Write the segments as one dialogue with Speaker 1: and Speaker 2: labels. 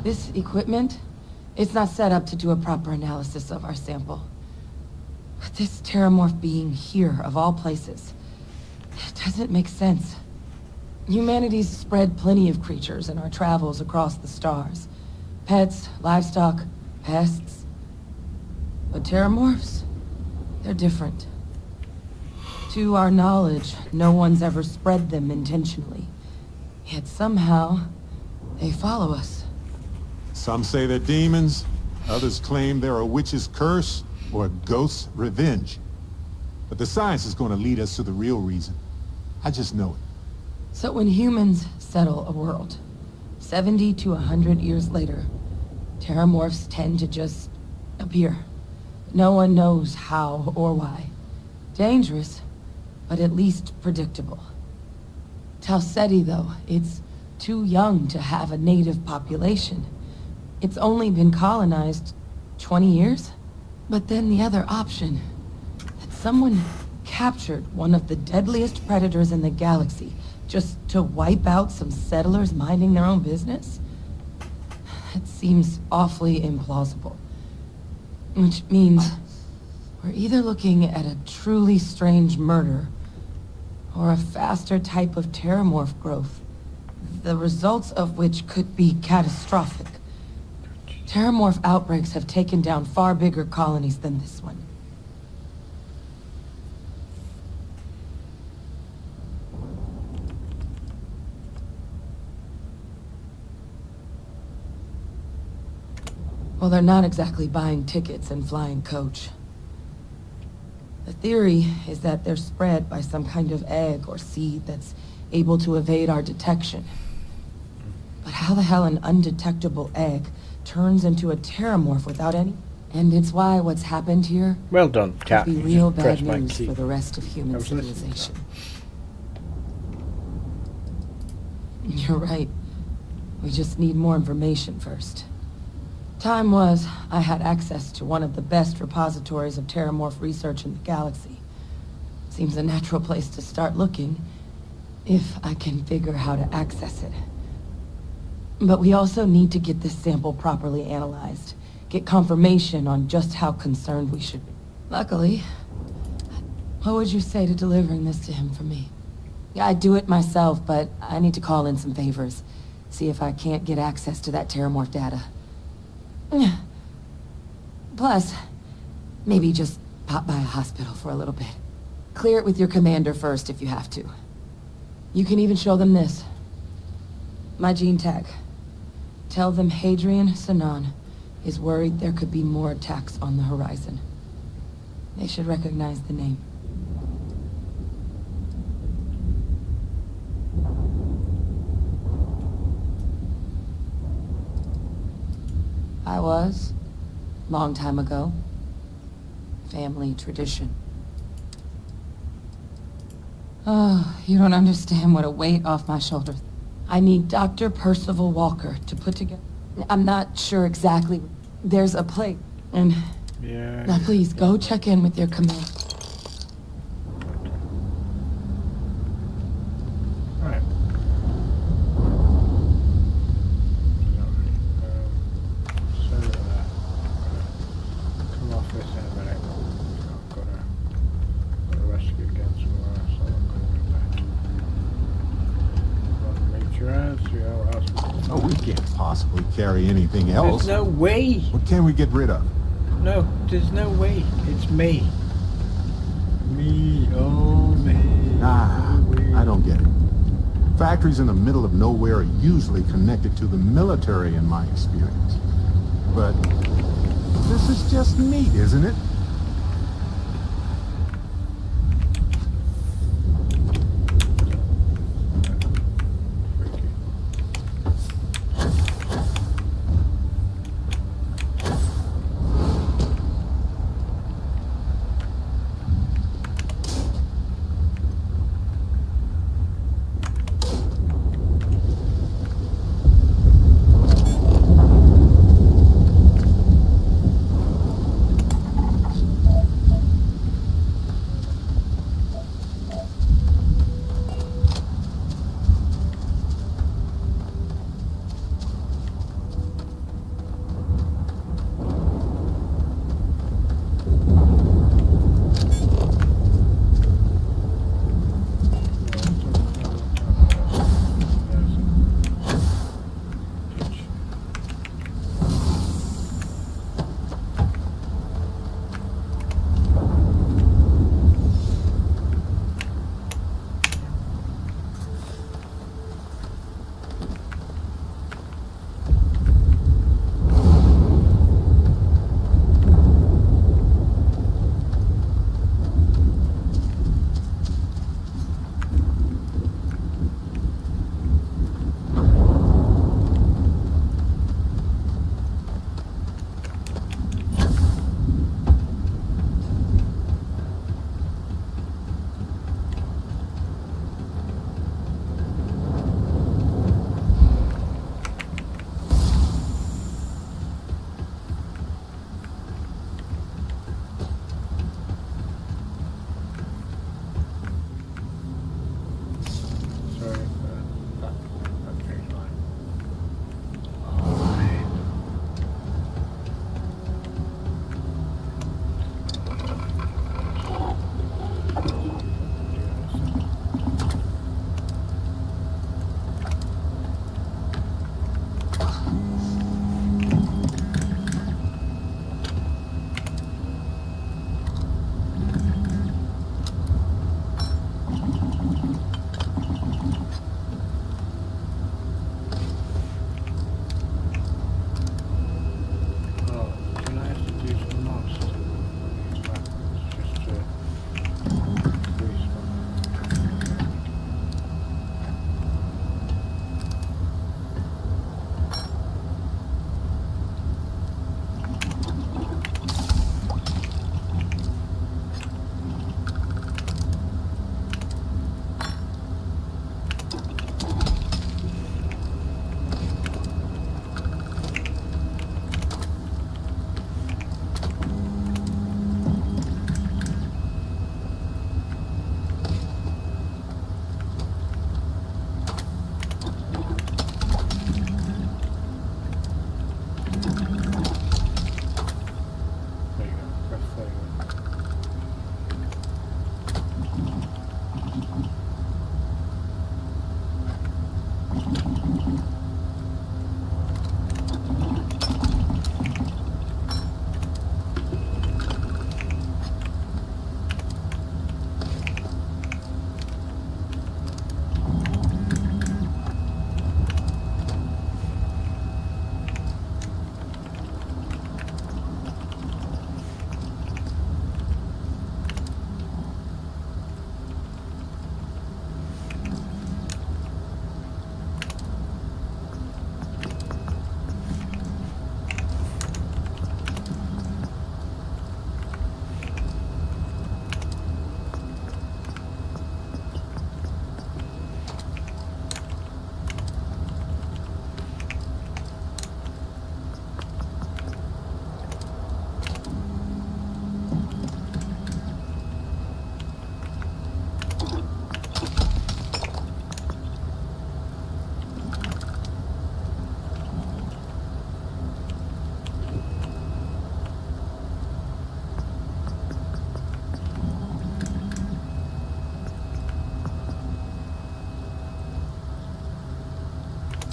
Speaker 1: This equipment, it's not set up to do a proper analysis of our sample. But this Terrormorph being here, of all places, it doesn't make sense. Humanity's spread plenty of creatures in our travels across the stars. Pets, livestock, pests. But Terrormorphs, they're different. To our knowledge, no one's ever spread them intentionally. Yet somehow, they follow us.
Speaker 2: Some say they're demons, others claim they're a witch's curse or a ghost's revenge. But the science is going to lead us to the real reason. I just know it.
Speaker 1: So when humans settle a world, 70 to 100 years later, Terrormorphs tend to just appear. No one knows how or why. Dangerous, but at least predictable. Tau Ceti, though, it's too young to have a native population. It's only been colonized 20 years? But then the other option, that someone captured one of the deadliest predators in the galaxy just to wipe out some settlers minding their own business? It seems awfully implausible. Which means we're either looking at a truly strange murder or a faster type of Terrormorph growth, the results of which could be catastrophic. Terrormorph outbreaks have taken down far bigger colonies than this one. Well, they're not exactly buying tickets and flying coach. The theory is that they're spread by some kind of egg or seed that's able to evade our detection. But how the hell an undetectable egg turns into a Terrormorph without any? And it's why what's happened here
Speaker 3: well done, Cat.
Speaker 1: could be real bad news for the rest of human civilization. You're right. We just need more information first. Time was, I had access to one of the best repositories of Terrormorph research in the galaxy. Seems a natural place to start looking, if I can figure how to access it. But we also need to get this sample properly analyzed, get confirmation on just how concerned we should be. Luckily, what would you say to delivering this to him for me? Yeah, I'd do it myself, but I need to call in some favors, see if I can't get access to that Terrormorph data. Plus, maybe just pop by a hospital for a little bit. Clear it with your commander first if you have to. You can even show them this. My gene tag. Tell them Hadrian Sanan is worried there could be more attacks on the horizon. They should recognize the name. I was, long time ago. Family tradition. Oh, you don't understand what a weight off my shoulders. I need Dr. Percival Walker to put together. I'm not sure exactly. There's a plate, and
Speaker 3: yeah.
Speaker 1: Now please go check in with your command.
Speaker 3: Right. So come off this in a minute. I've got to rescue again somewhere, so I'm going to go back. Make sure I see how else.
Speaker 2: Oh, we can't possibly carry anything else.
Speaker 3: There's no way.
Speaker 2: What can we get rid of?
Speaker 3: No, there's no way. It's me. Me, oh me.
Speaker 2: Nah, I don't get it. Factories in the middle of nowhere are usually connected to the military in my experience. But this is just meat, isn't it?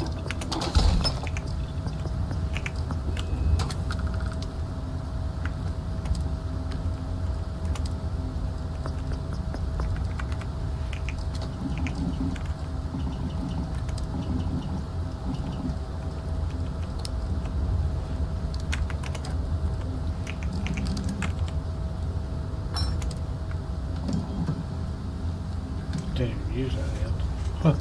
Speaker 3: Didn't even use that in the end. Huh.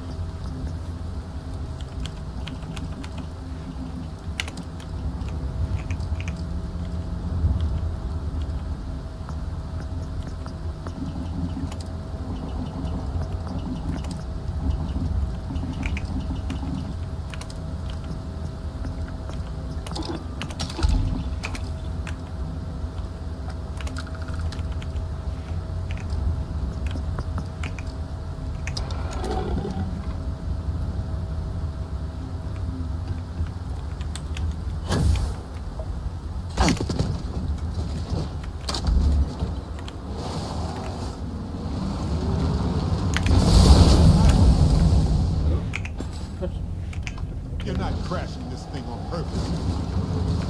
Speaker 2: You're not crashing this thing on purpose.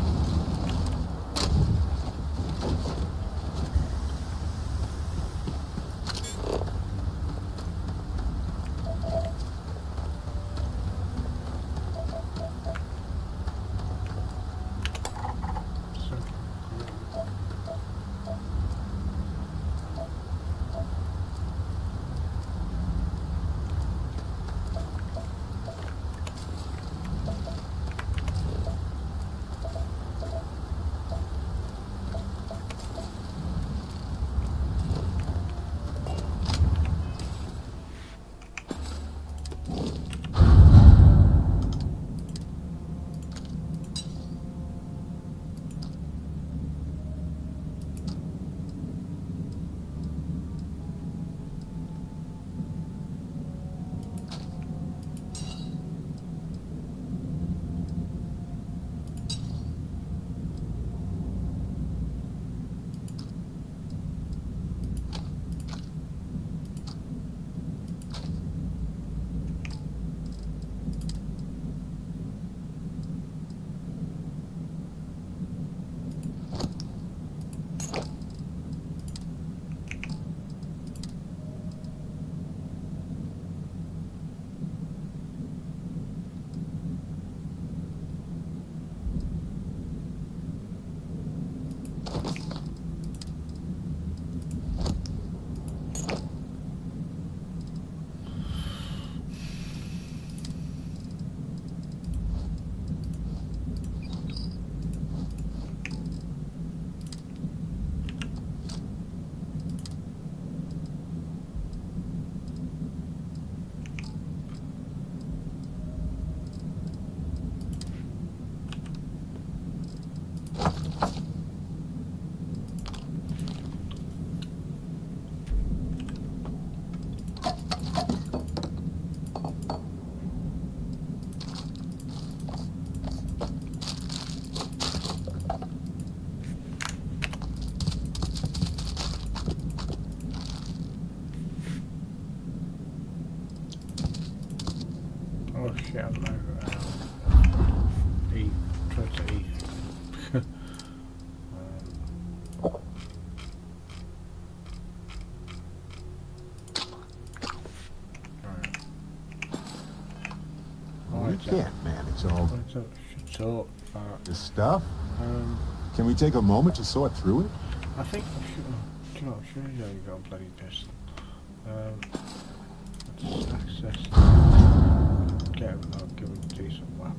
Speaker 3: Oh shit, I'm over E. Try to E.
Speaker 2: We can't manage all this stuff. Can we take a moment to sort through it?
Speaker 3: I think I should. Do you know what? Should have got a bloody pistol. Let's access. Get him. I'll give him a decent weapon.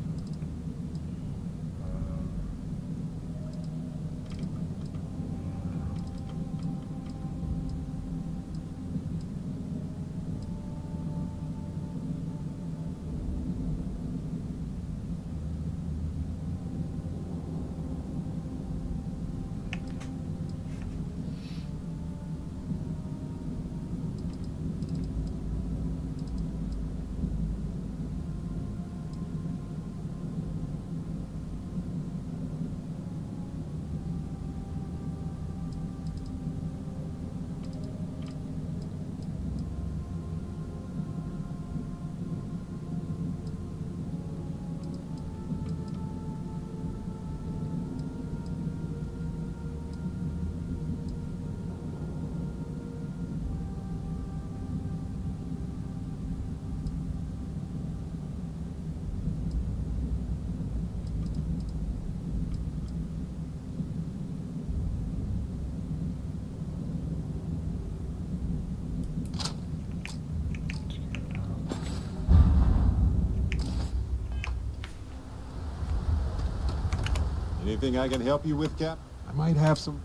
Speaker 2: Anything I can help you with, Cap? I might have some...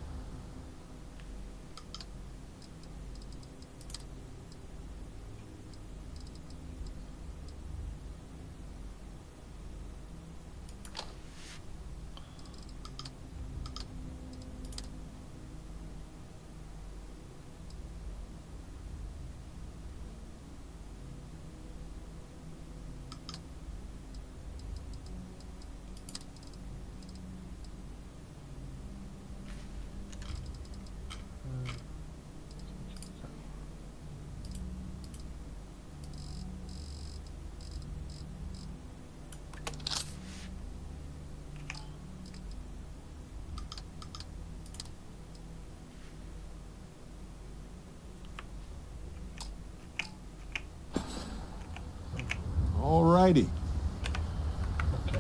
Speaker 2: Alrighty.
Speaker 3: Okay.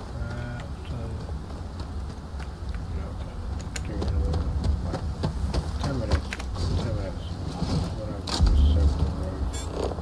Speaker 3: Give it another, like, 10 minutes. 10 minutes. When I just serve the road.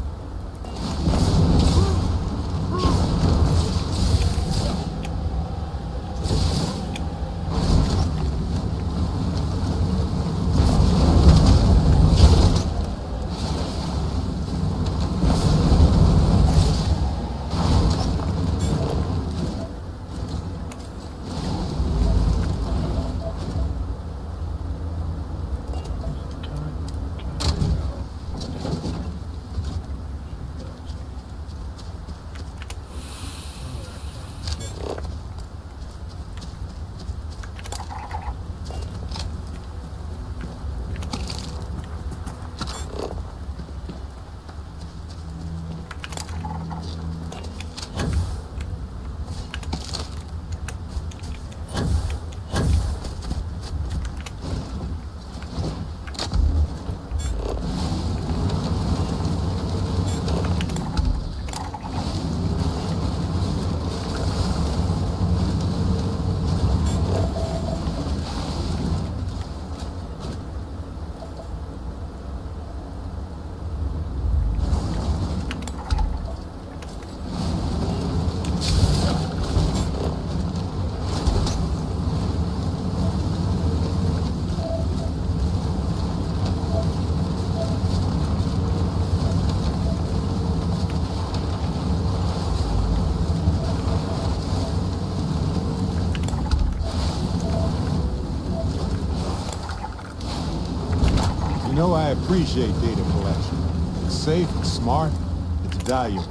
Speaker 2: You know, I appreciate data collection. It's safe, it's smart, it's valuable.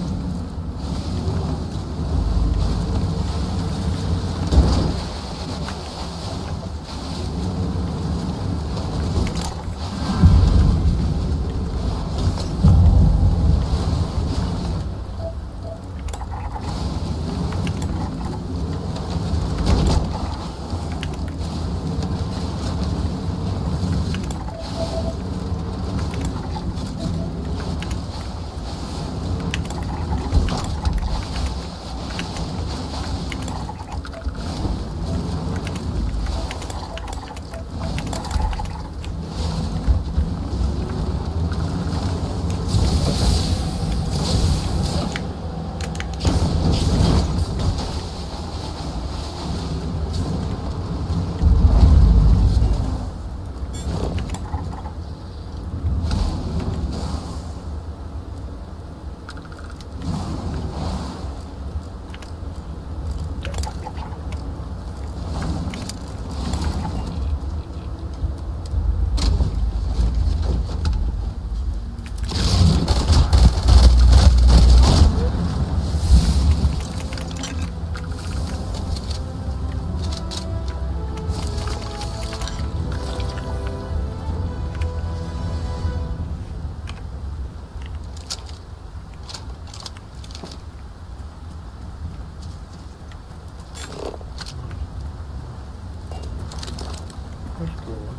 Speaker 3: That's cool.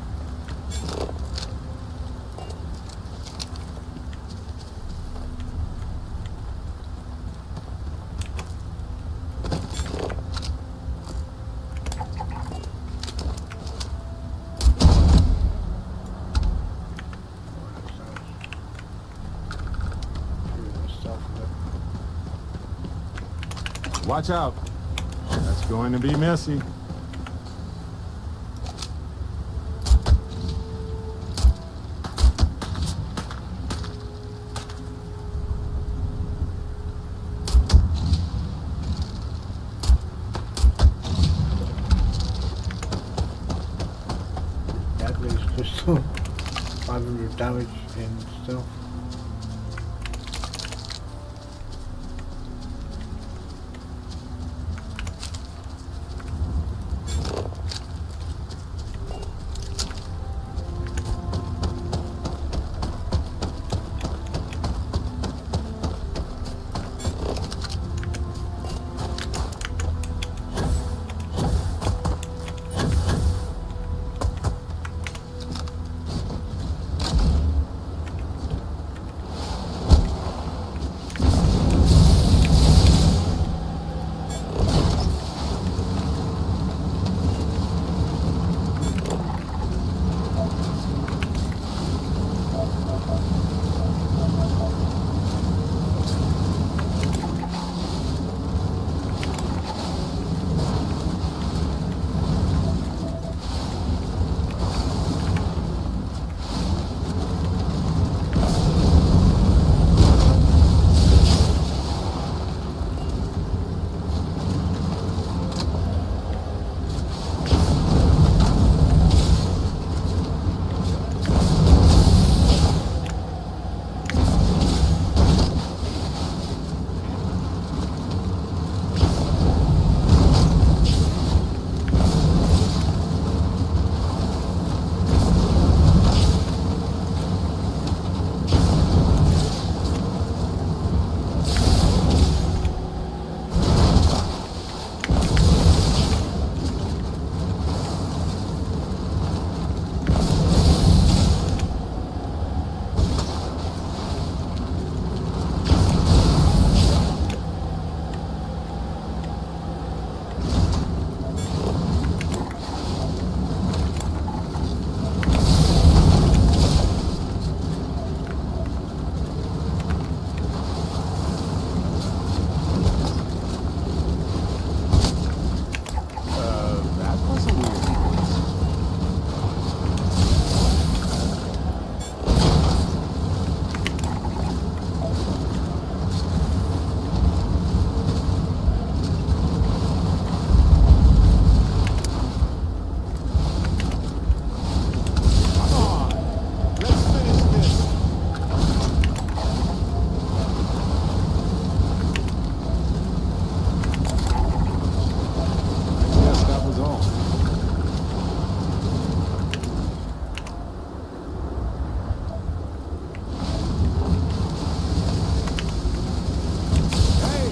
Speaker 2: Watch out. That's going to be messy.
Speaker 3: Deadly crystal. 500 damage in stealth.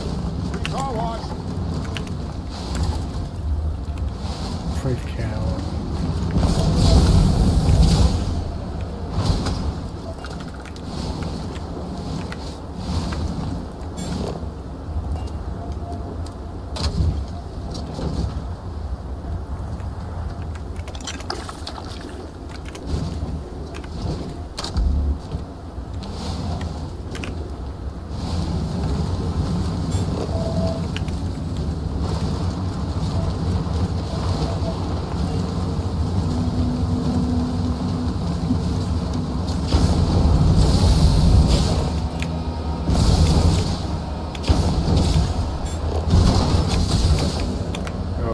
Speaker 3: Freight cow.